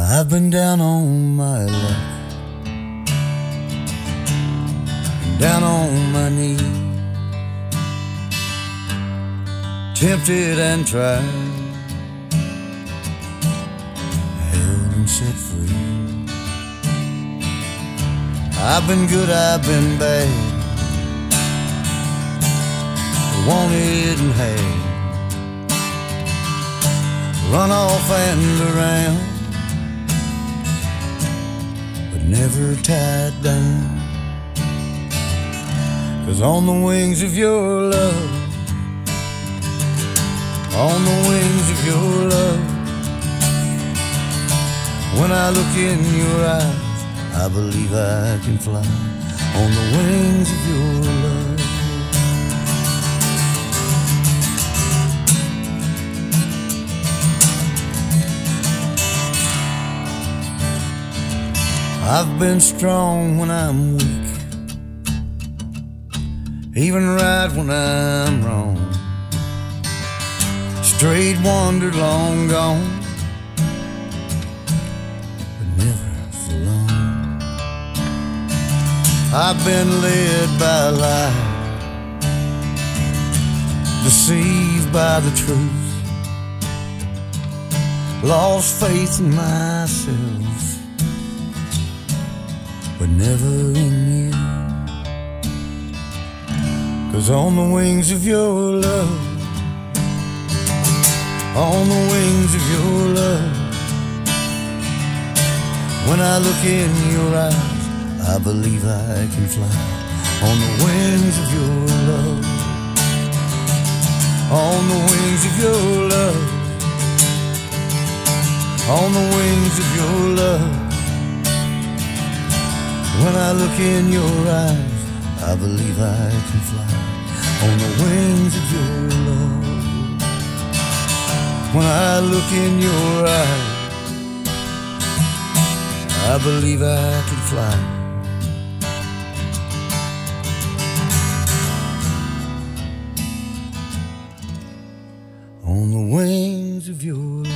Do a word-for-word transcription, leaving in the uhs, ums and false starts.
I've been down on my luck, down on my knees, tempted and tried, held and set free. I've been good, I've been bad, wanted and had, run off and around, but never tied down. 'Cause on the wings of your love, on the wings of your love, when I look in your eyes, I believe I can fly. On the wings of your love. I've been strong when I'm weak, even right when I'm wrong, strayed, wandered, long gone, but never for long. I've been led by lies, deceived by the truth, lost faith in myself, but never in you. 'Cause on the wings of your love, on the wings of your love, when I look in your eyes, I believe I can fly. On the wings of your love, on the wings of your love, on the wings of your love, when I look in your eyes, I believe I can fly. On the wings of your love, when I look in your eyes, I believe I can fly. On the wings of your love.